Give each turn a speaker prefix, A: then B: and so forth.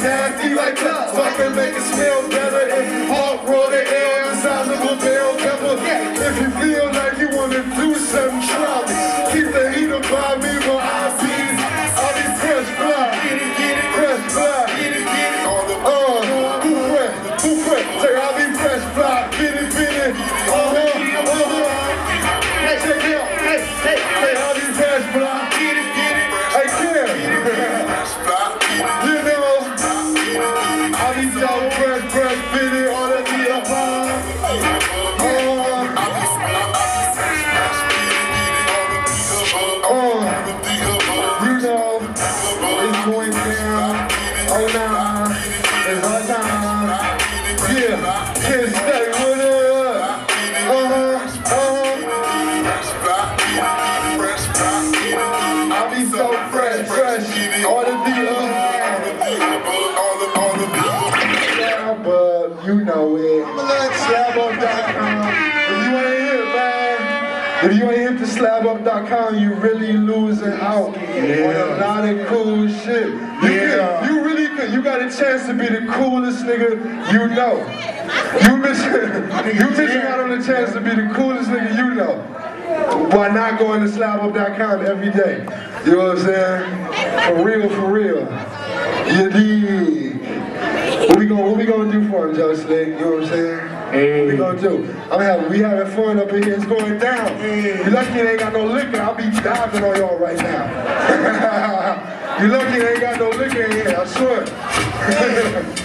A: nasty like that. So I can make it smell better. If hot roll the air inside of a bell pepper. If you feel like you wanna do something, try me. Keep the heat up by me when I see all these fresh fly. Fresh fly. Who fresh? Say I'll be fresh fly. Get it. Hey, check it out. Hey, I'll be fresh fly. Get it. Hey, Kim. You know, I'll be so fresh, fitted, all that be a vibe. You know, it's going down. Oh, nah, it's our time. Yeah, can't stay with it. I'll be so fresh, all the yeah, but you know it. Slabup.com. If you ain't hit the slabup.com, you really losing out on a lot of cool shit. You really could. You got a chance to be the coolest nigga you know. You missing out on the chance to be the coolest nigga you know. By not going to slabup.com every day. You know what I'm saying? For real. You dig? What we gonna do for him, Joe Slick? You know what I'm saying? What we gonna do? We having fun up in here. It's going down. You lucky they ain't got no liquor. I'll be diving on y'all right now. You lucky they ain't got no liquor in here, I swear.